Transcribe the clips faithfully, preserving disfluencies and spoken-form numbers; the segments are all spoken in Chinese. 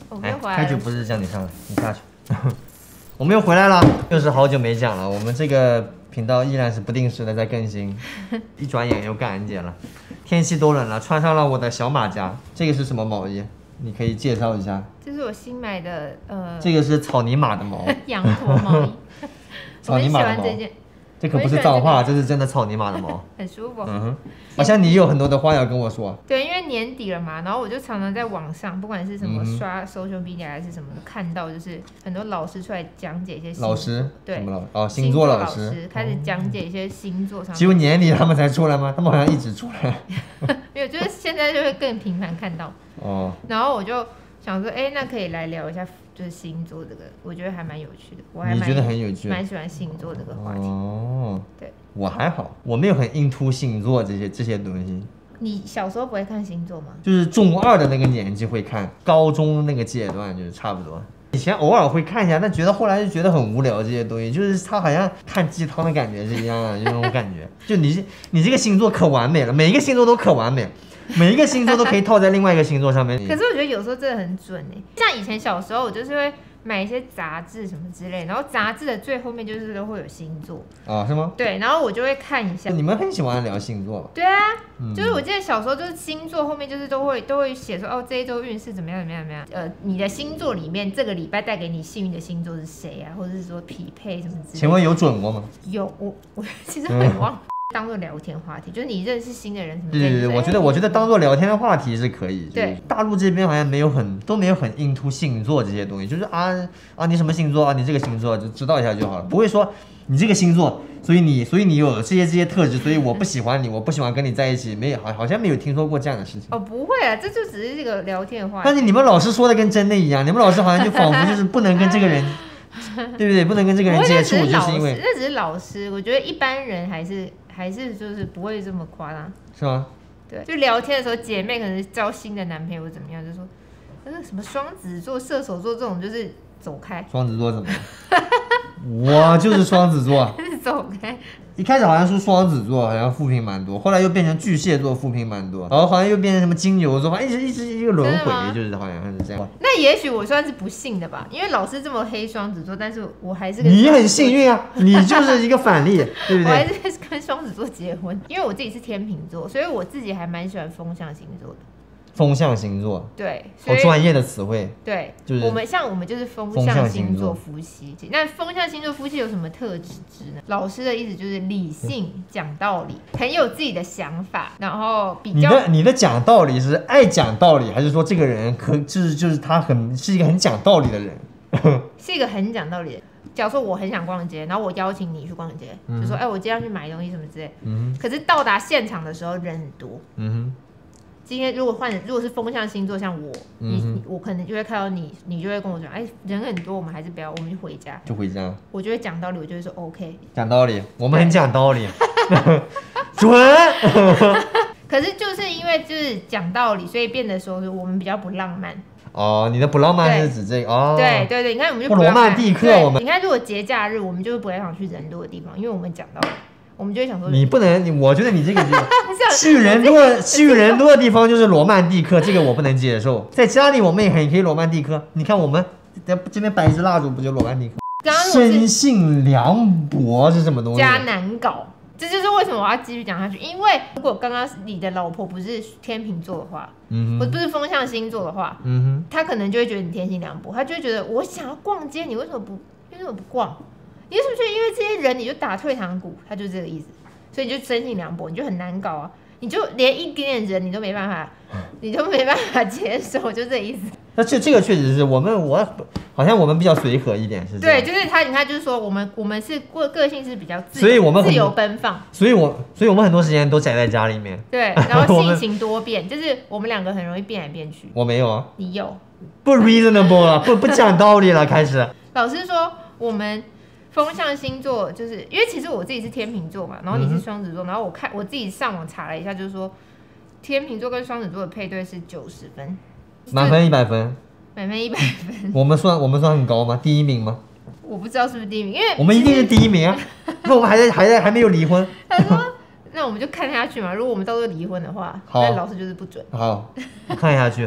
我们又回来了。 开局不是叫你上的，你下去。我们又回来了，又是好久没讲了。我们这个频道依然是不定时的在更新，一转眼又感恩节了。天气都冷了，穿上了我的小马甲。这个是什么毛衣？你可以介绍一下。 这是我新买的，呃， 这个是草泥马的毛， 羊驼毛衣。 草泥马的毛。 这件， 这可不是脏话，这是真的草泥马的毛， 很舒服。 嗯哼，好像你有很多的话要跟我说。 对，因为年底了嘛，然后我就常常在网上，不管是什么刷 social media 还是什么的，看到就是很多老师出来讲解一些老师， 对， 什么老哦，星座老师， 老师开始讲解一些星座上。 只有年底他们才出来吗？他们好像一直出来。 没有，就是现在就会更频繁看到。 哦。 然后我就想说，哎，那可以来聊一下。就是星座这个，我觉得还蛮有趣的。我还你觉得很有趣？ 蛮喜欢星座这个话题。 哦， 对， 我还好，我没有很 into 星座这些这些东西。 你小时候不会看星座吗？ 就是中二的那个年纪会看，高中那个阶段就是差不多。以前偶尔会看一下，但觉得后来就觉得很无聊这些东西，就是它好像看鸡汤的感觉是一样的，就那种感觉。就你你这个星座可完美了，每一个星座都可完美。每一个星座都可以套在另外一个星座上面。 可是我觉得有时候真的很准哎，像以前小时候，我就是会买一些杂志什么之类，然后杂志的最后面就是都会有星座啊，是吗？ 对，然后我就会看一下。 你们很喜欢聊星座吧？ 对啊，嗯、就是我记得小时候就是星座后面就是都会都会写说哦这一周运势怎么样怎么样怎么样，呃你的星座里面这个礼拜带给你幸运的星座是谁啊，或者是说匹配什么之类的。 请问有准过吗？ 有，我我其实很忘。当做聊天话题，就是你认识新的人什么。 对对对，我觉得我觉得当做聊天的话题是可以。对，大陆这边好像没有很都没有很 into 星座这些东西，就是啊啊你什么星座啊，你这个星座就知道一下就好了，不会说你这个星座，所以你所以你有这些这些特质，所以我不喜欢你，我不喜欢跟你在一起，没有好好像没有听说过这样的事情。 哦，不会啊，这就只是这个聊天的话题。 但是你们老师说的跟真的一样，你们老师好像就仿佛就是不能跟这个人。对不对？不能跟这个人接触，就是因为那只是老师。我觉得一般人还是还是就是不会这么夸张， 是吗？ 对，就聊天的时候，姐妹可能交新的男朋友怎么样，就说那个什么双子座、射手座这种，就是走开。 双子座怎么了？我就是双子座， 走开。 一开始好像说双子座好像负评蛮多，后来又变成巨蟹座负评蛮多，然后好像又变成什么金牛座，反正一直一直一个轮回，就是好像是这样。 那也许我算是不幸的吧，因为老师这么黑双子座，但是我还是你很幸运啊，你就是一个反例，对不对？ 我还是跟双子座结婚，因为我自己是天秤座，所以我自己还蛮喜欢风象星座的。 风象星座， 对， 好专业的词汇。 对， 就是我们像我们就是风象星座夫妻。那风象星座夫妻有什么特质呢？老师的意思就是理性、讲道理，很有自己的想法，然后比较。 你的你的讲道理是爱讲道理，还是说这个人可就是就是他很是一个很讲道理的人？ 是一个很讲道理的人。假如说我很想逛街，然后我邀请你去逛街，嗯、就说哎、欸，我今天要去买东西什么之类。嗯。可是到达现场的时候人很多。嗯哼。今天如果换，如果是风象星座，像我，嗯、你我可能就会看到你，你就会跟我讲，哎，人很多，我们还是不要，我们就回家。 就回家。 我就会讲道理，我就会说 OK。 讲道理，我们很讲道理，准。 可是就是因为就是讲道理，所以变得说是我们比较不浪漫。 哦，你的不浪漫是指这个哦？ 对对对，你看我们就不罗曼蒂克，我们你看如果节假日，我们就不会想去人多的地方，因为我们讲道理。我们就会想说， 你不能，你我觉得你这个去人多去人多的地方就是罗曼蒂克，这个我不能接受。在家里我们也很可以罗曼蒂克，你看我们在这边摆一支蜡烛，不就罗曼蒂克？生性凉薄是什么东西？ 加难搞，这就是为什么我要继续讲下去。因为如果刚刚你的老婆不是天秤座的话，嗯，不是风象星座的话，嗯哼，她可能就会觉得你天性凉薄，她就会觉得我想要逛街，你为什么不为什么不逛？你是不是因为这些人你就打退堂鼓？他就是这个意思，所以你就生性凉薄，你就很难搞啊！你就连一点点人你都没办法，你都没办法接受，就这意思。 那这这个确实是我们我好像我们比较随和一点，是这样。 对，就是他，你看，就是说我们我们是个个性是比较自， 所以我们自由奔放， 所以我所以我们很多时间都宅在家里面。 对，然后性情多变，就是我们两个很容易变来变去。 我没有啊， 你有， 不 reasonable 了，不不讲道理了，开始。 老师说我们。风象星座就是因为其实我自己是天秤座嘛，然后你是双子座，嗯、然后我看我自己上网查了一下，就是说天秤座跟双子座的配对是九十分， 满分一百分， 满分一百分。 我们算我们算很高吗？第一名吗？ 我不知道是不是第一名，因为我们一定是第一名啊！那我们还在还在还没有离婚。 他说：“那我们就看下去嘛，如果我们到时候离婚的话，那老师就是不准。” 好，看下去。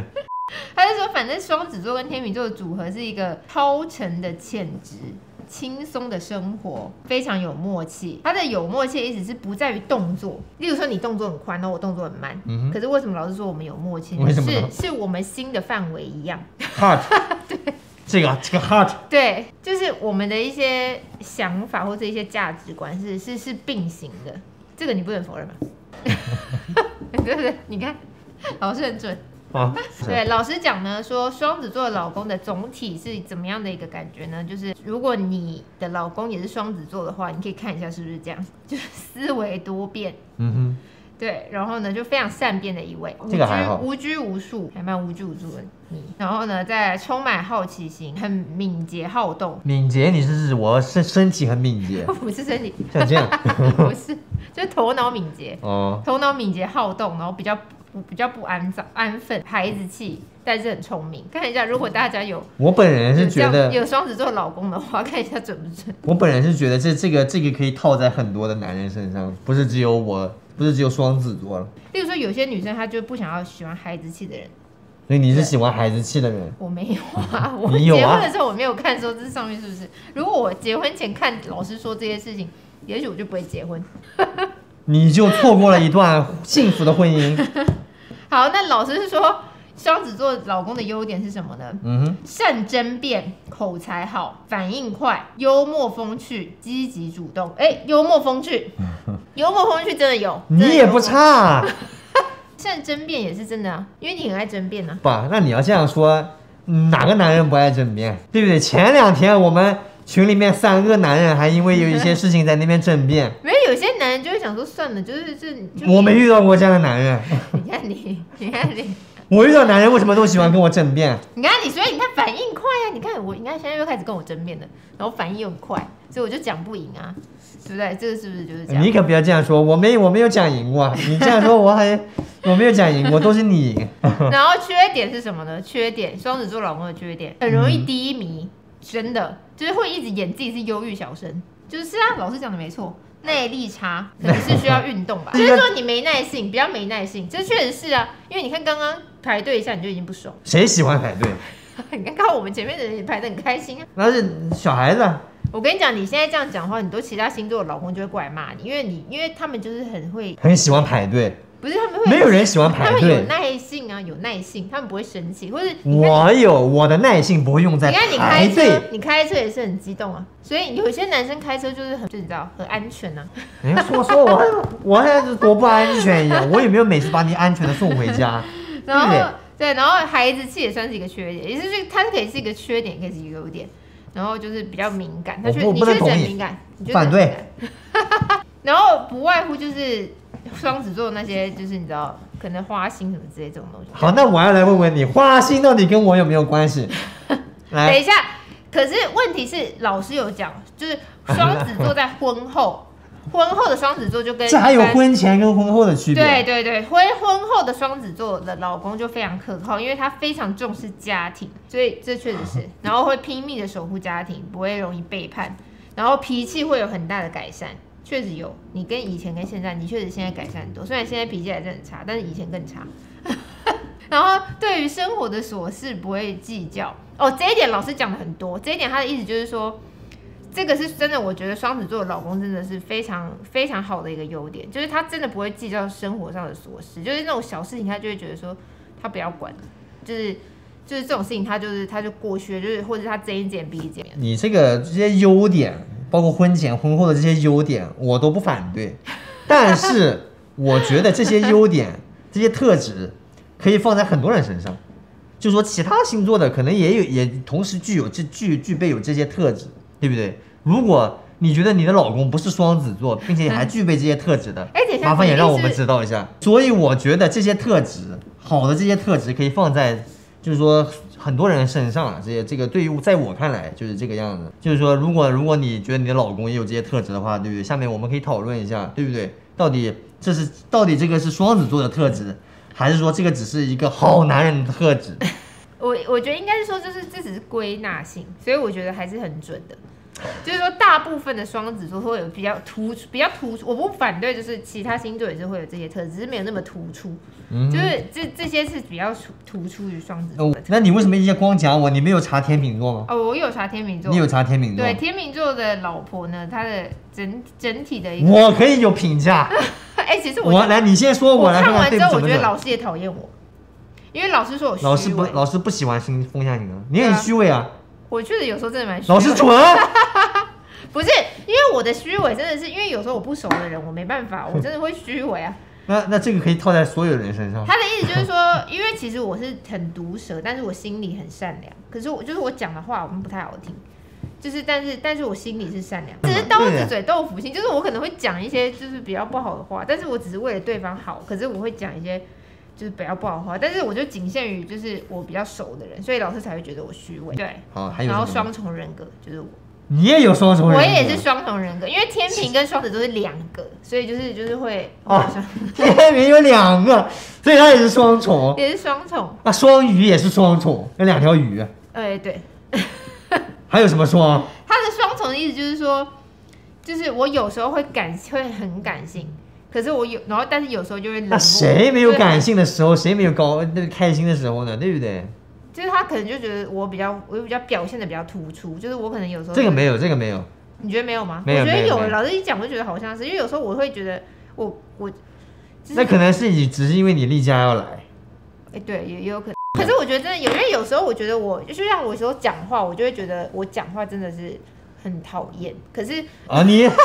他就说，反正双子座跟天秤座的组合是一个超沉的潜质。轻松的生活，非常有默契。他的有默契的意思是不在于动作，例如说你动作很快，然后我动作很慢。嗯、可是为什么老师说我们有默契？ 为什么呢？ 是是我们心的范围一样。 Heart， 对， 这个这个 heart， 对，就是我们的一些想法或者一些价值观是是是并行的，这个你不能否认吧？对不对？你看，老师很准。啊、对，老师讲呢，说双子座的老公的总体是怎么样的一个感觉呢？就是如果你的老公也是双子座的话，你可以看一下是不是这样，就是思维多变，嗯哼，对，然后呢就非常善变的一位， 这个还好， 无拘无束，还蛮无拘无束的你。然后呢，再充满好奇心，很敏捷好动。 敏捷，你是指我身身体很敏捷？ 不是身体， 像这样， 不是，就是头脑敏捷哦， 头脑敏捷好动，然后比较。比较不安躁、安分、孩子气，但是很聪明。看一下，如果大家有， 我本人是觉得有双子座老公的话，看一下准不准。 我本人是觉得这这个这个可以套在很多的男人身上，不是只有我，不是只有双子座了。 例如说，有些女生她就不想要喜欢孩子气的人， 所以你是喜欢孩子气的人？ 我没有啊，我你有啊？ 结婚的时候我没有看说这上面是不是？如果我结婚前看老师说这些事情，也许我就不会结婚。 你就错过了一段幸福的婚姻。 好，那老师是说双子座老公的优点是什么呢？嗯哼，善争辩，口才好，反应快，幽默风趣，积极主动。哎、欸，幽默风趣，幽默风趣真的有， 你也不差、啊。 善争辩也是真的啊，因为你很爱争辩啊。 不，那你要这样说，哪个男人不爱争辩？对不对？前两天我们群里面三个男人还因为有一些事情在那边争辩。 没有，有些男人就会想说算了，就是是。 我没遇到过这样的男人。 你看你，你看你。 我遇到男人为什么都喜欢跟我争辩？ 你看你，所以你看反应快啊！你看我，你看现在又开始跟我争辩了，然后反应又很快，所以我就讲不赢啊，对不对？这个是不是就是这样？ 你可不要这样说，我没我没有讲赢过，你这样说我还我没有讲赢过，都是你赢。 然后缺点是什么呢？缺点，双子座老公的缺点很容易低迷，嗯、真的就是会一直演自己是忧郁小生，就是啊，老师讲的没错。耐力差，可能是需要运动吧。就是说你没耐性，比较没耐性，这确实是啊。因为你看刚刚排队一下你就已经不爽， 谁喜欢排队？ 你看看我们前面的人也排得很开心啊。 那是小孩子。 我跟你讲，你现在这样讲话，很多其他星座的老公就会过来骂你，因为你因为他们就是很会， 很喜欢排队。 不是他们会， 没有人喜欢排队。 他们有耐性啊，有耐性，他们不会生气，或者我有我的耐性不会用在排队。 你看你开车，你开车也是很激动啊，所以有些男生开车就是很，就你知道很安全啊。 你说说我我现在多不安全一样，我有没有每次把你安全的送回家？ 然后 对, 对，然后孩子气也算是一个缺点，也就是它可以是一个缺点，也可以是一个优点。然后就是比较敏感，他确你确实很敏感， 反对。 然后不外乎就是双子座那些，就是你知道，可能花心什么之类这种东西。 好，那我要来问问你，花心到底跟我有没有关系？ 等一下，可是问题是老师有讲，就是双子座在婚后。婚后的双子座就跟这还有婚前跟婚后的区别。 对对对，婚婚后的双子座的老公就非常可靠，因为他非常重视家庭，所以这确实是，然后会拼命的守护家庭，不会容易背叛，然后脾气会有很大的改善，确实有。你跟以前跟现在，你确实现在改善很多，虽然现在脾气还是很差，但是以前更差。然后对于生活的琐事不会计较哦，这一点老师讲的很多，这一点他的意思就是说。这个是真的，我觉得双子座的老公真的是非常非常好的一个优点，就是他真的不会计较生活上的琐事，就是那种小事情他就会觉得说他不要管，就是就是这种事情他就是他就过去了，就是或者他睁一只眼闭一只眼。 你这个这些优点，包括婚前婚后的这些优点，我都不反对，但是我觉得这些优点这些特质可以放在很多人身上，就是说其他星座的可能也有也同时具有这具具备有这些特质。对不对？如果你觉得你的老公不是双子座，并且还具备这些特质的， 哎、嗯， 麻烦也让我们知道一下。所以我觉得这些特质，好的这些特质可以放在，就是说很多人身上啊。这些这个对于在我看来就是这个样子。就是说，如果如果你觉得你的老公也有这些特质的话，对不对？下面我们可以讨论一下，对不对？到底这是到底这个是双子座的特质，还是说这个只是一个好男人的特质？ 我我觉得应该是说，就是这只是归纳性，所以我觉得还是很准的。就是说，大部分的双子座会有比较突出，比较突出。我不反对，就是其他星座也是会有这些特质，只是没有那么突出。嗯、就是这这些是比较突出于双子座的、哦。 那你为什么一直光讲我？你没有查天秤座吗？ 哦，我有查天秤座。 你有查天秤座？ 对，天秤座的老婆呢，她的整整体的一个， 我可以有评价。 哎、欸，其实我我来，你先说，我来看完之后， 我觉得老师也讨厌我，因为老师说我虚伪。 老师不，老师不喜欢星风象星座，你很虚伪啊。 我确实有时候真的蛮虚伪。 老师准。 不是，因为我的虚伪真的是因为有时候我不熟的人，我没办法，我真的会虚伪啊。 那那这个可以套在所有人身上。 他的意思就是说，因为其实我是很毒舌，但是我心里很善良。可是我就是我讲的话，我们不太好听。就是但是但是我心里是善良，只是刀子嘴豆腐心，就是我可能会讲一些就是比较不好的话，但是我只是为了对方好，可是我会讲一些就是比较不好的话，但是我就仅限于就是我比较熟的人，所以老师才会觉得我虚伪。对， 好，还有然后双重人格就是我。 你也有双重人格， 我也是双重人格，因为天秤跟双子都是两个，所以就是就是会哦，天秤有两个，所以它也是双重， 也是双重。 那双鱼也是双重，有两条鱼。 哎、欸，对。 还有什么双？ 它的双重的意思就是说，就是我有时候会感会很感性，可是我有，然后但是有时候就会冷漠。 那谁没有感性的时候？谁没有高那个开心的时候呢？对不对？ 就是他可能就觉得我比较，我比较表现的比较突出，就是我可能有时候这个没有，这个没有， 你觉得没有吗？ 没有， 我觉得有。 老师一讲，我就觉得好像是，因为有时候我会觉得我我，就是、 那可能是你只是因为你例假要来， 哎、欸，对，也也有可能。可是我觉得真的有，因为有时候我觉得我就像我有时候讲话，我就会觉得我讲话真的是很讨厌。可是啊你，可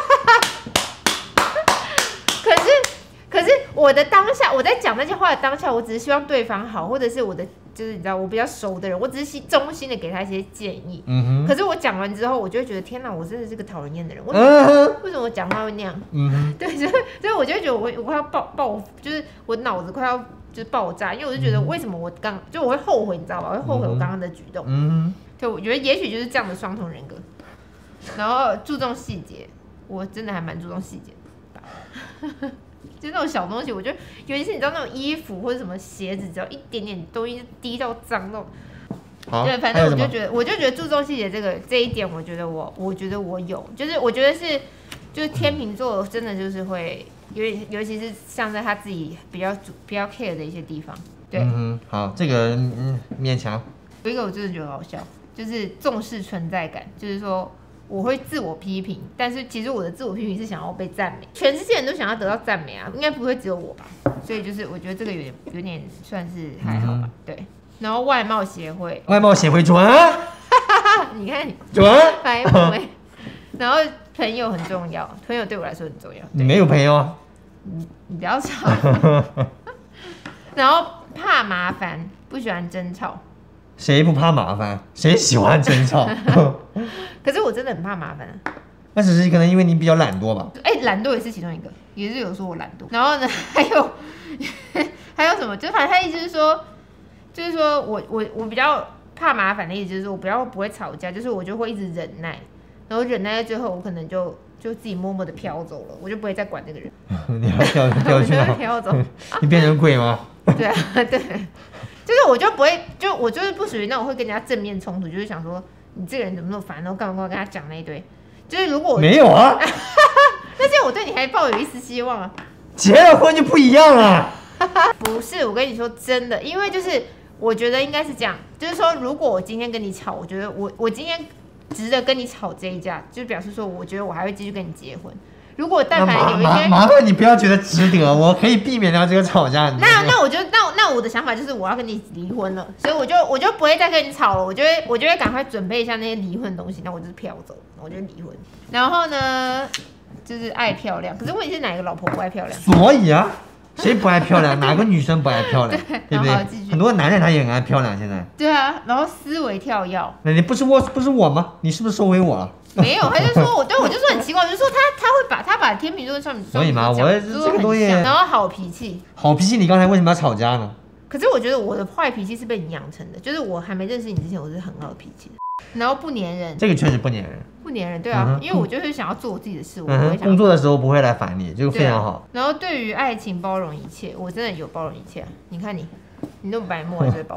是可是我的当下，我在讲那些话的当下，我只是希望对方好，或者是我的。就是你知道我比较熟的人，我只是衷心的给他一些建议。嗯哼。可是我讲完之后，我就会觉得天哪，我真的是个讨人厌的人。为什么、嗯、为什么我讲话会那样？嗯哼。对，所以所以我就会觉得我我快要爆爆，就是我脑子快要就是爆炸，因为我就觉得为什么我刚就我会后悔，你知道吧？我会后悔我刚刚的举动。嗯哼。对，我觉得也许就是这样的双重人格，然后注重细节，我真的还蛮注重细节的。就那种小东西，我觉得，尤其是你知道那种衣服或者什么鞋子，只要一点点东西滴到脏那种，对，反正我就觉得，我就觉得注重细节这个这一点，我觉得我，我觉得我有，就是我觉得是，就是天秤座真的就是会，尤尤其是像在他自己比较主比较 care 的一些地方，对， 嗯好，这个嗯勉强。 有一个我真的觉得好笑，就是重视存在感，就是说。我会自我批评，但是其实我的自我批评是想要被赞美，全世界人都想要得到赞美啊，应该不会只有我吧？所以就是我觉得这个有点有点算是还好吧，嗯、对。然后外貌协会， 外貌协会准， 你看准， 白目哎。然后朋友很重要，朋友对我来说很重要。 你没有朋友啊？ 你你不要吵。然后怕麻烦，不喜欢争吵。 谁不怕麻烦？谁喜欢争吵？ 可是我真的很怕麻烦、啊。 那只是可能因为你比较懒惰吧？ 哎、欸，懒惰也是其中一个，也是有说我懒惰。然后呢，还有还有什么？就反正他意思是说，就是说我我我比较怕麻烦的意思就是说我比较不会吵架，就是我就会一直忍耐，然后忍耐到最后，我可能就就自己默默的飘走了，我就不会再管这个人。 你要飘飘去哪？ 飘走。 你变成鬼吗？ 对啊，对。就是我就不会，就我就是不属于那种会跟人家正面冲突，就是想说你这个人怎么那么烦，然后干嘛干嘛跟他讲那一堆。就是如果我没有啊， 那这样我对你还抱有一丝希望啊。 结了婚就不一样了。 不是，我跟你说真的，因为就是我觉得应该是这样，就是说如果我今天跟你吵，我觉得我我今天值得跟你吵这一架，就表示说我觉得我还会继续跟你结婚。如果但凡有一天， 麻烦你不要觉得值得，我可以避免掉这个吵架。 那那我就那那我的想法就是我要跟你离婚了，所以我就我就不会再跟你吵了，我就会我就会赶快准备一下那些离婚的东西，那我就是飘走，我就离婚。然后呢，就是爱漂亮，可是问题是哪个老婆不爱漂亮？ 所以啊，谁不爱漂亮？哪个女生不爱漂亮？对, 对不对？很多男人他也很爱漂亮，现在。 对啊，然后思维跳跃。 那你不是我不是我吗？你是不是收回我了？ 没有，他就说我对我就说很奇怪，我就说他他会把他把天秤座跟双鱼座， 所以嘛，我这个东西， 然后好脾气， 好脾气，你刚才为什么要吵架呢？ 可是我觉得我的坏脾气是被你养成的，就是我还没认识你之前，我是很好的脾气的。然后不黏人， 这个确实不黏人， 不黏人，对啊，嗯、因为我就是想要做我自己的事，我不会想、 嗯、工作的时候不会来烦你，这个非常好、啊。 然后对于爱情包容一切，我真的有包容一切、啊。你看你，你那么白目还是会包容。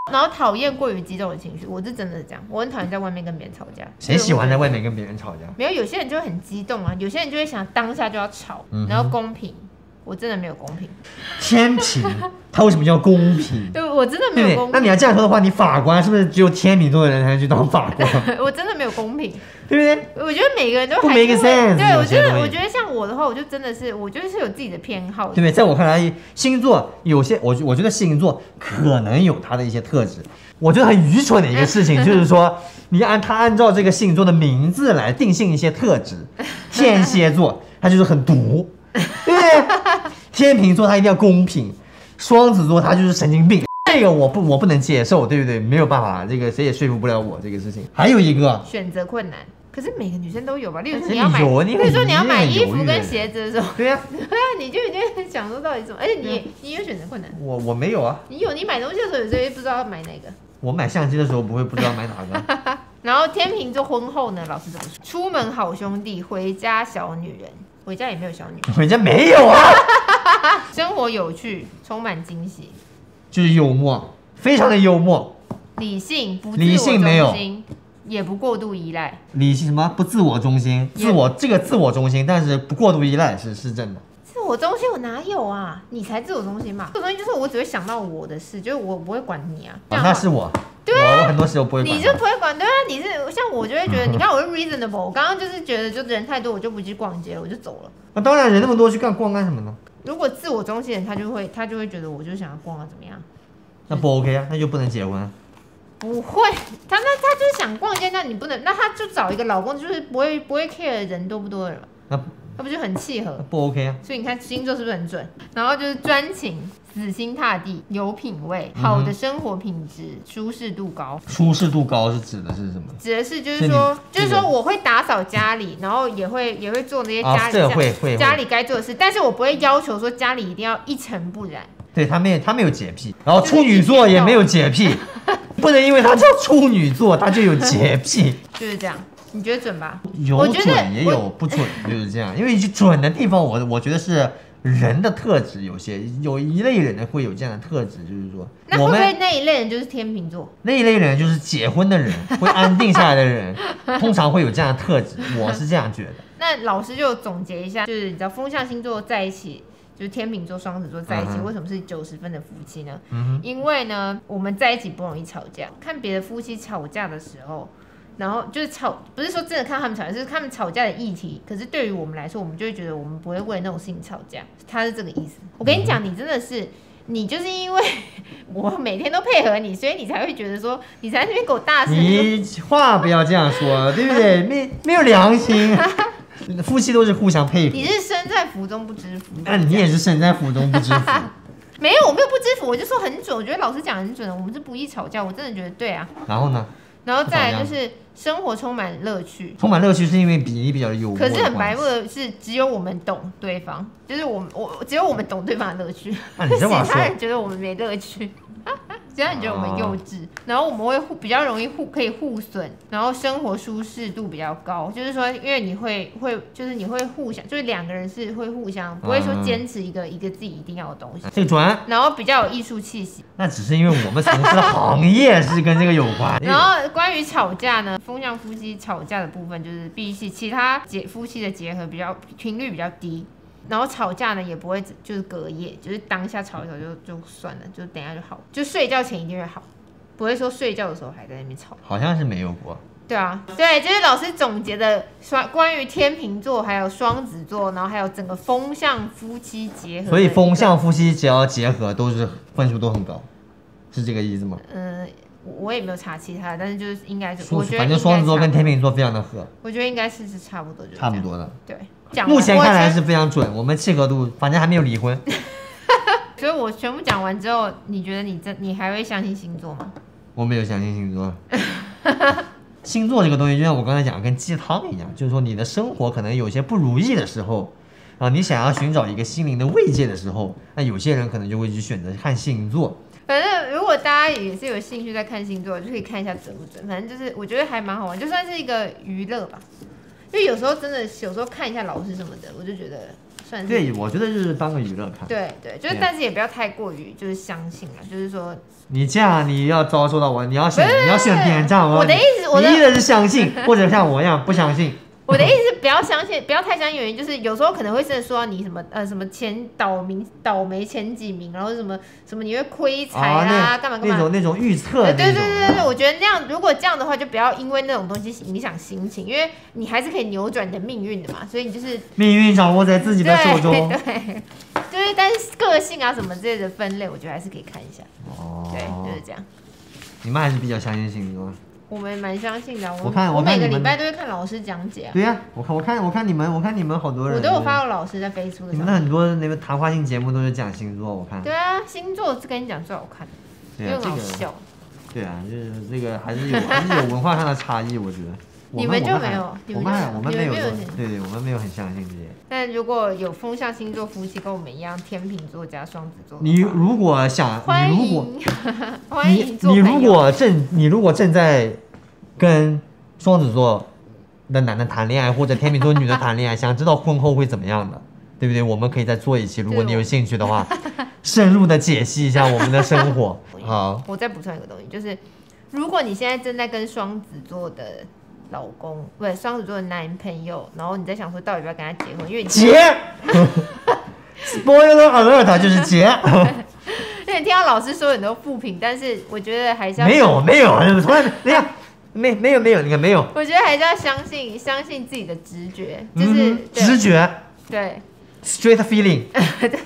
然后讨厌过于激动的情绪，我是真的是这样，我很讨厌在外面跟别人吵架。 谁喜欢在外面跟别人吵架？ 没有，有些人就很激动啊，有些人就会想当下就要吵，嗯、然后公平。我真的没有公平。 天平，它为什么叫公平？ 对，我真的没有公平。 那你要这样说的话，你法官是不是只有天秤座的人才能去当法官？ 我真的没有公平， 对不对？ 我觉得每个人都还是会。 不 make sense。 对，我觉得，我觉得像我的话，我就真的是，我觉得是有自己的偏好的， 对不对？在我看来，星座有些，我我觉得星座可能有它的一些特质。我觉得很愚蠢的一个事情就是说，你按他按照这个星座的名字来定性一些特质。天蝎座，它就是很毒。对不对？天秤座他一定要公平，双子座他就是神经病，这个我不我不能接受，对不对？没有办法，这个谁也说服不了我这个事情。还有一个选择困难，可是每个女生都有吧？例如说你要买，例如说你要买衣服跟鞋子的时候， 对呀、 对啊，你就已经想说到底什么，而且你你有选择困难， 我我没有啊， 你有，你买东西的时候有时候不知道要买哪个。 我买相机的时候不会不知道买哪个。 然后天秤座婚后呢，老师怎么说？出门好兄弟，回家小女人。回家也没有小女人， 回家没有啊。 生活有趣，充满惊喜， 就是幽默，非常的幽默。 理性不理性没有， 也不过度依赖。 理性什么？不自我中心，自我这个自我中心，但是不过度依赖是是真的。 自我中心我哪有啊？你才自我中心嘛！自我中心就是我只会想到我的事，就是我不会管你啊。 啊那是我。 对啊， 我很多时候不会管。 你就不会管，对啊，你是像我就会觉得，你看我是 reasonable， 我刚刚就是觉得就人太多，我就不去逛街了，我就走了。 那、啊、当然，人那么多去干逛干什么呢？ 如果自我中心人，他就会他就会觉得我就想要逛啊，怎么样？ 那不 OK 啊，那就不能结婚、啊。 不会，他那他就是想逛街，那你不能，那他就找一个老公，就是不会不会 care 人多不多的人。那那不就很契合？ 不 OK 啊。 所以你看星座是不是很准？然后就是专情。死心塌地，有品味，好的生活品质，嗯、舒适度高。 舒适度高是指的是什么？ 指的是就是说，就是说我会打扫家里，然后也会也会做那些家里、 啊、会会家里该做的事，但是我不会要求说家里一定要一尘不染。 对他没有他没有洁癖，然后处女座也没有洁癖，不能因为他叫处女座他就有洁癖。 就是这样。你觉得准吧？ 有准也有不准，就是这样。因为准的地方我，我我觉得是人的特质，有些有一类人会有这样的特质，就是说， 那会不会那一类人就是天秤座？ 那一类人就是结婚的人，会安定下来的人，通常会有这样的特质，我是这样觉得。 那老师就总结一下，就是你知道风象星座在一起。就是天秤座、双子座在一起，嗯、为什么是九十分的夫妻呢？嗯、因为呢，我们在一起不容易吵架。看别的夫妻吵架的时候，然后就是吵，不是说真的看他们吵架，是他们吵架的议题。可是对于我们来说，我们就会觉得我们不会为那种事情吵架。他是这个意思。我跟你讲，你真的是，你就是因为我每天都配合你，所以你才会觉得说，你才在那边给我大声。 你话不要这样说，对不对？没没有良心。夫妻都是互相配合。 你是身在福中不知福。 那、啊、你也是身在福中不知福。 没有，我没有不知福，我就说很准。我觉得老师讲很准，我们是不易吵架，我真的觉得对啊。 然后呢？ 然后再来就是生活充满乐趣。 充满乐趣是因为比你比较幽默。 可是很白目的是，只有我们懂对方，就是我们我只有我们懂对方的乐趣。 啊，你这么说， 其他人觉得我们没乐趣。其他人觉得我们幼稚，啊、然后我们会互比较容易互可以互损，然后生活舒适度比较高，就是说，因为你会会就是你会互相，就是两个人是会互相，不会说坚持一个、嗯、一个自己一定要的东西。 这个准。 然后比较有艺术气息。 那只是因为我们从事的行业是跟这个有关。 然后关于吵架呢，风象夫妻吵架的部分就是比起其他结夫妻的结合比较频率比较低。然后吵架呢也不会就是隔夜，就是当下吵一吵就就算了，就等一下就好，就睡觉前一定会好，不会说睡觉的时候还在那边吵。 好像是没有过。 对啊，对，就是老师总结的关于天秤座还有双子座，然后还有整个风象夫妻结合。 所以风象夫妻只要结合都是分数都很高，是这个意思吗？ 嗯。我也没有查其他的，但是就是应该是， 我觉得反正双子座跟天秤座非常的合， 我觉得应该是是差不多， 差不多的。 对， 目前看来是非常准，我们契合度反正还没有离婚。 所以我全部讲完之后，你觉得你真你还会相信星座吗？ 我没有相信星座。星座这个东西就像我刚才讲，跟鸡汤一样，就是说你的生活可能有些不如意的时候，啊，你想要寻找一个心灵的慰藉的时候，那有些人可能就会去选择看星座。 反正如果大家也是有兴趣在看星座，就可以看一下准不准。反正就是我觉得还蛮好玩，就算是一个娱乐吧。因为有时候真的有时候看一下老师什么的，我就觉得算是。 对，我觉得就是当个娱乐看。 对对，就是但是也不要太过于就是相信了，就是说。 你这样你要遭受到我，你要选你要选边站， 我的意思，我的意思是相信，或者像我一样不相信。 我的意思是不要相信，不要太相信。原因就是有时候可能会真的说到你什么呃什么前倒名倒霉前几名，然后什么什么你会亏财啊，干嘛干嘛那种那种预测。 对对对对对，我觉得那样如果这样的话，就不要因为那种东西影响心情，因为你还是可以扭转你的命运的嘛。所以你就是命运掌握在自己的手中。 对对，就是但是个性啊什么之类的分类，我觉得还是可以看一下。哦，对，就是这样。 你们还是比较相信星座。 我们蛮相信的， 我看我每个礼拜都会看老师讲解、啊。 对呀、啊，我看我看我看你们，我看你们好多人， 我都有发过老师在飞书的。 你们的很多那个谈话性节目都是讲星座，我看。 对啊，星座是跟你讲最好看的， 对啊， 又好笑。 对啊，就是这个还是有还是有文化上的差异，我觉得。 你们就没有， 我们我们没有，对对，我们没有很相信这些。 但如果有风象星座夫妻跟我们一样，天秤座加双子座， 你如果想， 欢迎欢迎做你如果正你如果正在跟双子座的男的谈恋爱，或者天秤座女的谈恋爱，想知道婚后会怎么样的，对不对？我们可以再做一期，如果你有兴趣的话，深入的解析一下我们的生活。好， 我再补充一个东西，就是如果你现在正在跟双子座的老公，不是双子座的男朋友，然后你在想说到底要不要跟他结婚，因为你结，spoiler alert 就是结。 因为你听到老师说很多负评，但是我觉得还是要没有没有，从来没有没没有没有，你看没有。 我觉得还是要相信相信自己的直觉，就是、嗯、 直觉， 对 ，straight feeling， 对，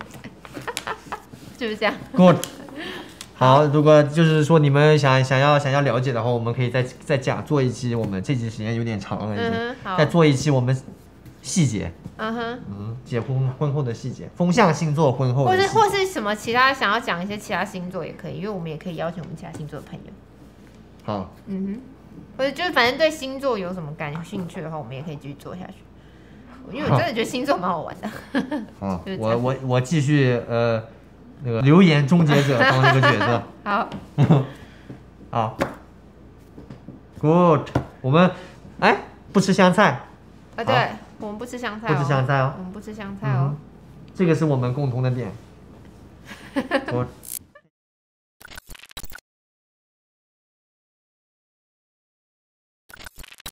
就是这样。 Good。好，如果就是说你们想想要想要了解的话，我们可以再再讲做一期，我们这期时间有点长了已经，嗯、再做一期我们细节，嗯哼，嗯，结婚婚后的细节，风象星座婚后的细节， 或是或是什么其他想要讲一些其他星座也可以，因为我们也可以邀请我们其他星座的朋友。 好， 嗯哼，或者就是反正对星座有什么感兴趣的话，我们也可以继续做下去，因为我真的觉得星座蛮好玩的。 好，我我我继续呃。那个留言终结者当这个角色。 好， 好 ，Good。我们哎不吃香菜。 啊，对，我们不吃香菜、哦。 不吃香菜哦。 我们不吃香菜哦。 嗯、这个是我们共同的点。Good。